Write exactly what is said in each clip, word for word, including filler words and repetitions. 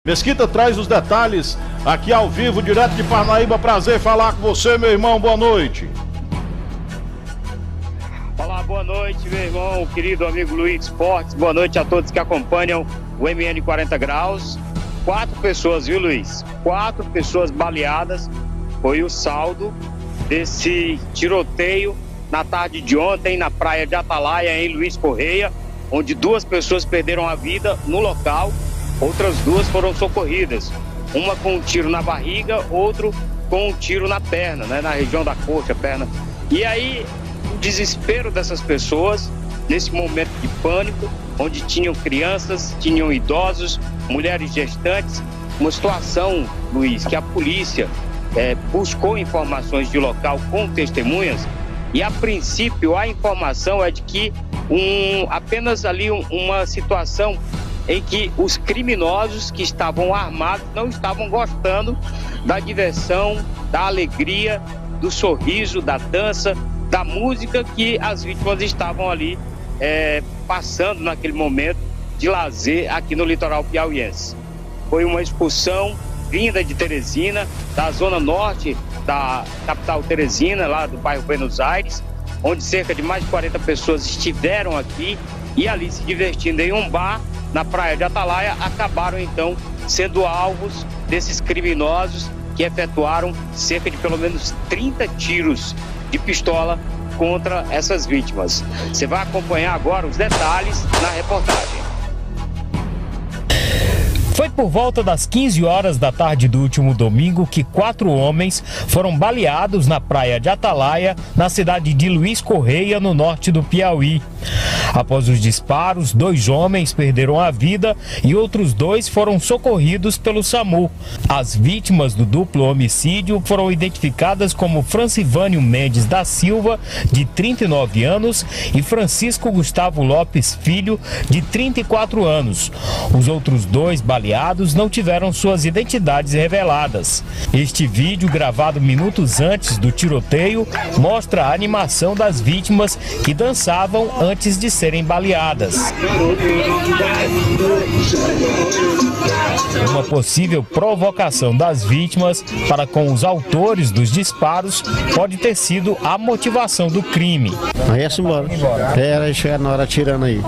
Mesquita traz os detalhes aqui ao vivo, direto de Parnaíba. Prazer falar com você, meu irmão. Boa noite. Olá, boa noite, meu irmão, querido amigo Luiz Fortes. Boa noite a todos que acompanham o M N quarenta graus. Quatro pessoas, viu, Luiz? Quatro pessoas baleadas. Foi o saldo desse tiroteio na tarde de ontem na praia de Atalaia, em Luiz Correia, onde duas pessoas perderam a vida no local. Outras duas foram socorridas, uma com um tiro na barriga, outro com um tiro na perna, né, na região da coxa, perna. E aí, o desespero dessas pessoas, nesse momento de pânico, onde tinham crianças, tinham idosos, mulheres gestantes, uma situação, Luiz, que a polícia é, buscou informações de local com testemunhas, e a princípio a informação é de que um, apenas ali um, uma situação em que os criminosos que estavam armados não estavam gostando da diversão, da alegria, do sorriso, da dança, da música que as vítimas estavam ali é, passando naquele momento de lazer aqui no litoral piauiense. Foi uma expulsão vinda de Teresina, da zona norte da capital Teresina, lá do bairro Buenos Aires, onde cerca de mais de quarenta pessoas estiveram aqui e ali se divertindo em um bar na praia de Atalaia, acabaram então sendo alvos desses criminosos que efetuaram cerca de pelo menos trinta tiros de pistola contra essas vítimas. Você vai acompanhar agora os detalhes na reportagem. Foi por volta das quinze horas da tarde do último domingo que quatro homens foram baleados na praia de Atalaia, na cidade de Luiz Correia, no norte do Piauí. Após os disparos, dois homens perderam a vida e outros dois foram socorridos pelo SAMU. As vítimas do duplo homicídio foram identificadas como Francivânio Mendes da Silva, de trinta e nove anos, e Francisco Gustavo Lopes Filho, de trinta e quatro anos. Os outros dois baleados não tiveram suas identidades reveladas. Este vídeo, gravado minutos antes do tiroteio, mostra a animação das vítimas que dançavam antes de serem baleadas. Uma possível provocação das vítimas para com os autores dos disparos pode ter sido a motivação do crime. Aí ia-se embora. Era chegar na hora atirando aí.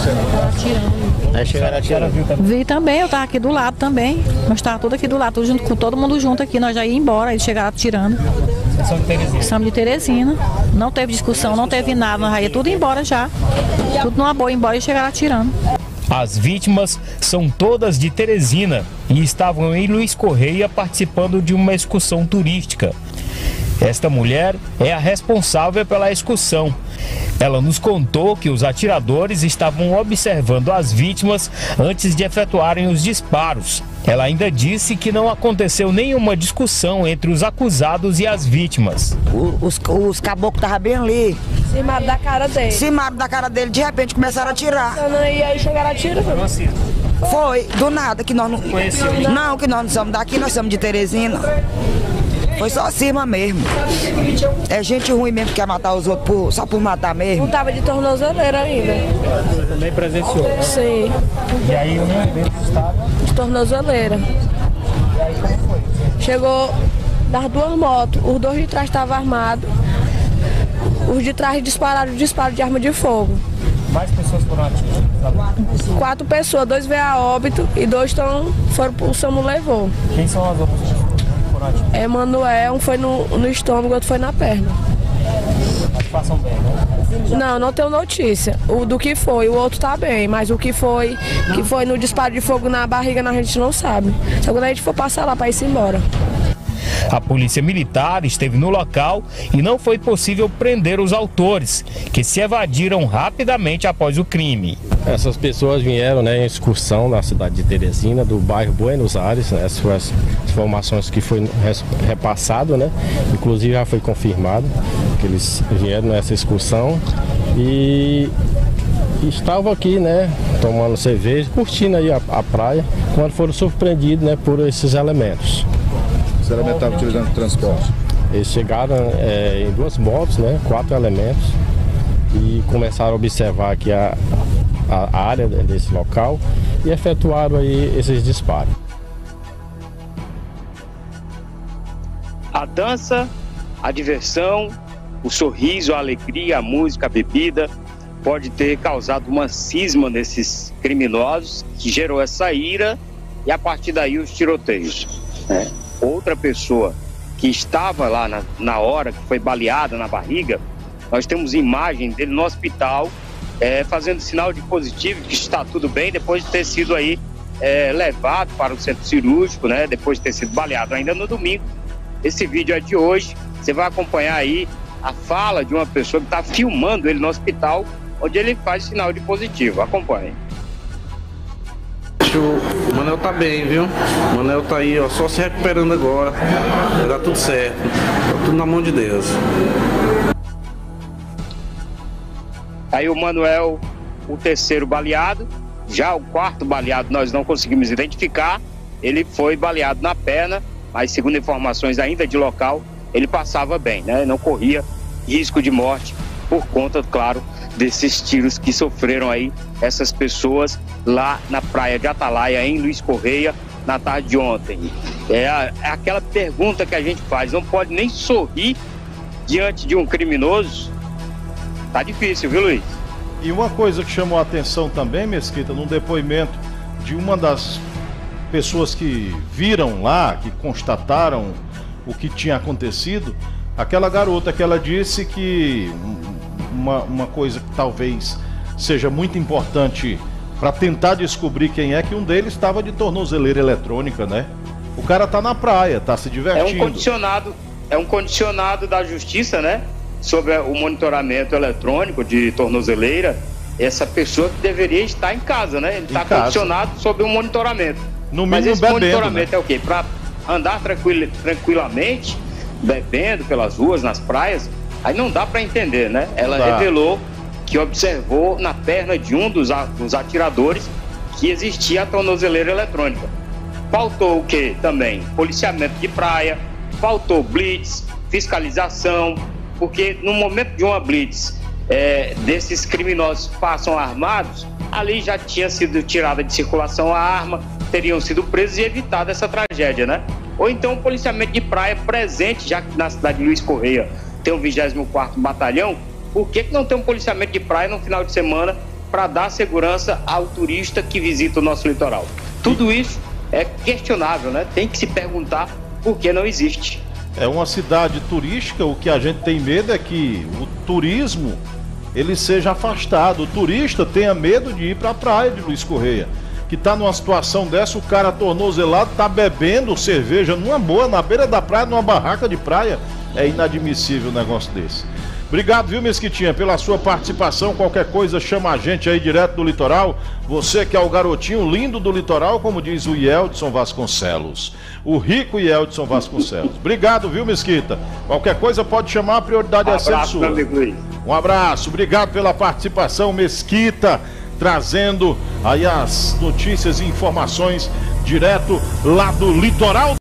Aí chegaram atirando. Vi também, eu tava aqui do lado também. Nós tava tudo aqui do lado, tudo junto, com todo mundo junto aqui. Nós já ia embora, eles chegaram atirando. São de Teresina. São de Teresina. Não teve discussão, não teve nada. Nós já ia tudo embora já. Tudo numa boa, embora e chegaram atirando. As vítimas são todas de Teresina e estavam em Luiz Correia participando de uma excursão turística. Esta mulher é a responsável pela excursão. Ela nos contou que os atiradores estavam observando as vítimas antes de efetuarem os disparos. Ela ainda disse que não aconteceu nenhuma discussão entre os acusados e as vítimas. Os, os caboclos estavam bem ali. Cimaram da cara dele. Cimaram da cara dele, de repente começaram a atirar. E aí chegaram a tirar. Foi, do nada, que nós não... Não, que nós não somos daqui, nós somos de Teresina. Foi só cima mesmo. É gente ruim mesmo que quer matar os outros por, só por matar mesmo. Não tava de tornozeleira ainda. Também presenciou? Sim. E aí um deles estava? De tornozeleira. E aí como foi? Chegou das duas motos, os dois de trás estavam armados. Os de trás dispararam o disparo de arma de fogo. Mais pessoas foram atingidas? Quatro pessoas, dois veio a óbito e dois tão, foram o SAMU levou. Quem são as outras pessoas? É Manuel, um foi no, no estômago, outro foi na perna. Mas passam bem, né? Não, não tenho notícia. O do que foi, o outro tá bem, mas o que foi, que foi no disparo de fogo na barriga, a gente não sabe. Só quando a gente for passar lá para ir embora. A polícia militar esteve no local e não foi possível prender os autores, que se evadiram rapidamente após o crime. Essas pessoas vieram, né, em excursão na cidade de Teresina, do bairro Buenos Aires, né, essas foram as informações que foi repassado, né, inclusive já foi confirmado que eles vieram nessa excursão e estavam aqui, né, tomando cerveja, curtindo aí a, a praia, quando foram surpreendidos, né, por esses elementos. Os elementos estavam utilizando transporte? Eles chegaram é, em duas motos, né, quatro elementos, e começaram a observar aqui a, a área desse local e efetuaram aí esses disparos. A dança, a diversão, o sorriso, a alegria, a música, a bebida pode ter causado uma cisma nesses criminosos que gerou essa ira e a partir daí os tiroteios. Né? Outra pessoa que estava lá na, na hora, que foi baleada na barriga, nós temos imagem dele no hospital é, fazendo sinal de positivo, que está tudo bem, depois de ter sido aí é, levado para o centro cirúrgico, né? Depois de ter sido baleado ainda no domingo. Esse vídeo é de hoje, você vai acompanhar aí a fala de uma pessoa que está filmando ele no hospital, onde ele faz sinal de positivo. Acompanhe. O Manel tá bem, viu? O Manel tá aí, ó, só se recuperando agora. Vai dar tudo certo. Tá tudo na mão de Deus. Aí o Manuel, o terceiro baleado. Já o quarto baleado nós não conseguimos identificar. Ele foi baleado na perna, mas segundo informações ainda de local, ele passava bem, né? Não corria risco de morte por conta, claro, desses tiros que sofreram aí essas pessoas lá na praia de Atalaia, em Luiz Correia, na tarde de ontem. É, a, é aquela pergunta que a gente faz, não pode nem sorrir diante de um criminoso? Tá difícil, viu, Luiz? E uma coisa que chamou a atenção também, Mesquita, num depoimento de uma das pessoas que viram lá, que constataram o que tinha acontecido, aquela garota que ela disse que uma, uma coisa que talvez seja muito importante para tentar descobrir quem é, que um deles estava de tornozeleira eletrônica, né? O cara tá na praia, tá se divertindo. É um condicionado, é um condicionado da justiça, né? Sobre o monitoramento eletrônico de tornozeleira, essa pessoa que deveria estar em casa, né? Ele está condicionado sobre o monitoramento. No Mas esse bebendo, monitoramento né? é o quê? Para andar tranquil, tranquilamente, bebendo pelas ruas, nas praias, aí não dá para entender, né? Ela revelou que observou na perna de um dos, dos atiradores que existia a tornozeleira eletrônica. Faltou o quê também? Policiamento de praia, faltou blitz, fiscalização, porque no momento de uma blitz, é, desses criminosos passam armados, ali já tinha sido tirada de circulação a arma, teriam sido presos e evitado essa tragédia, né? Ou então o policiamento de praia presente, já que na cidade de Luiz Correia tem o vigésimo quarto Batalhão, por que que não tem um policiamento de praia no final de semana para dar segurança ao turista que visita o nosso litoral? Tudo isso é questionável, né? Tem que se perguntar por que não existe. É uma cidade turística, o que a gente tem medo é que o turismo ele seja afastado, o turista tenha medo de ir para a praia de Luiz Correia, que está numa situação dessa, o cara tornozelado, tá bebendo cerveja numa boa, na beira da praia, numa barraca de praia. É inadmissível um negócio desse. Obrigado, viu, Mesquitinha, pela sua participação. Qualquer coisa, chama a gente aí direto do litoral. Você que é o garotinho lindo do litoral, como diz o Yeldson Vasconcelos. O rico Yeldson Vasconcelos. Obrigado, viu, Mesquita? Qualquer coisa pode chamar, a prioridade é sempre sua. Um abraço, obrigado pela participação, Mesquita, trazendo aí as notícias e informações direto lá do litoral.